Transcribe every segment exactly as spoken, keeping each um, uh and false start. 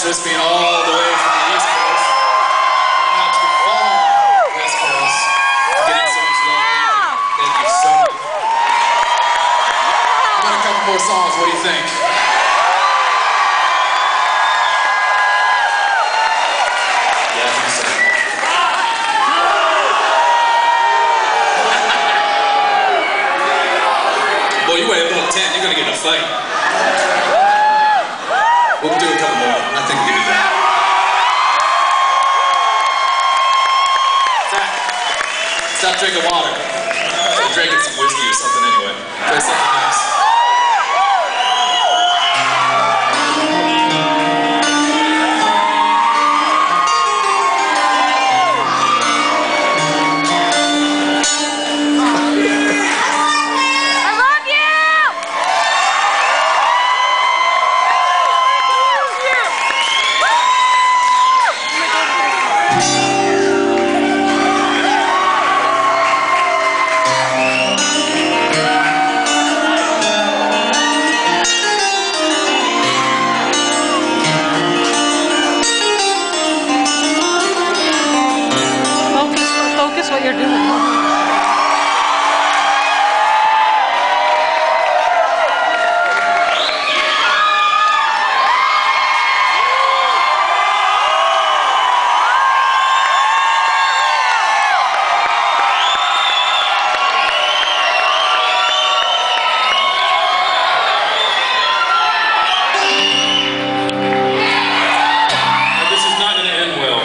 just being all the way from the East Coast and out to the far West Coast, getting so much love. Thank you. Thank you so much. We got a couple more songs. What do you think? Yeah, I think so. Well, you weigh a little ten. You're gonna get in a fight. We'll do a couple more. I think we can do that. Zach, stop drinking water. Stop drinking some whiskey or something anyway. Play something nice. What you're doing. This is not going to end well.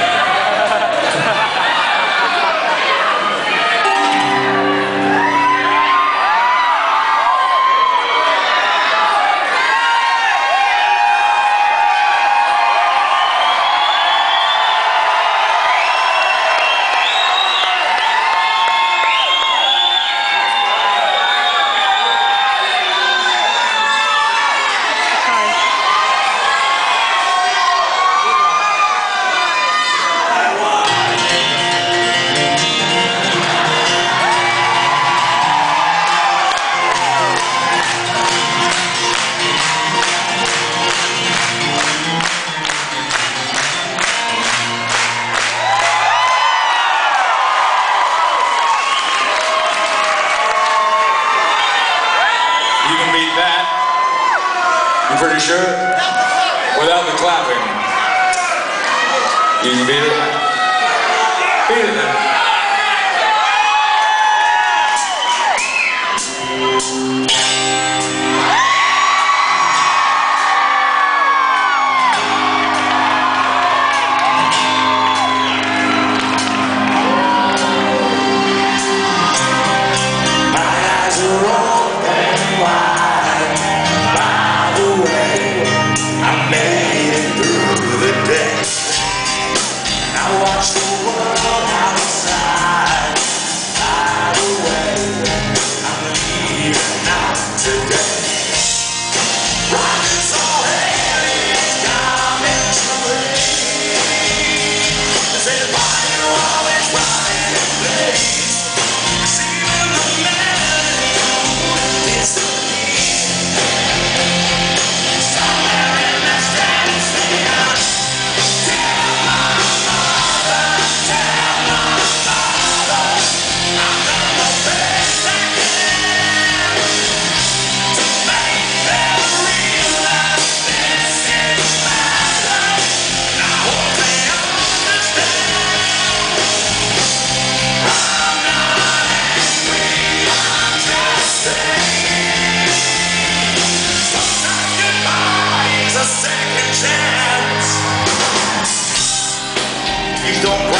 You can beat that. You pretty sure? Without the clapping. You can beat it? Beat it then. Don't